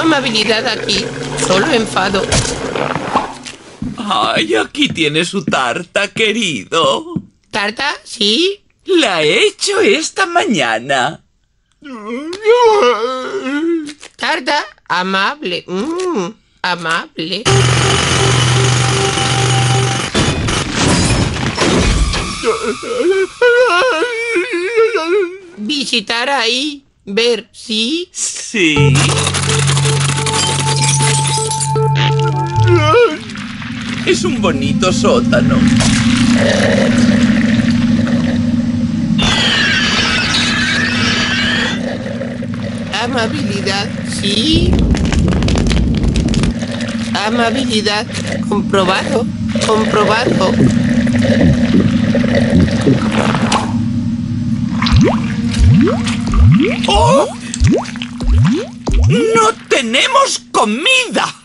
amabilidad aquí, solo enfado. Ay, aquí tiene su tarta, querido. ¿Tarta? ¿Sí? La he hecho esta mañana. ¿Tarta? Amable. Amable. Visitar ahí. Ver, ¿sí? Sí. Es un bonito sótano. Amabilidad, ¿sí? Amabilidad. Comprobado. Comprobado. ¡Oh! ¡No tenemos comida!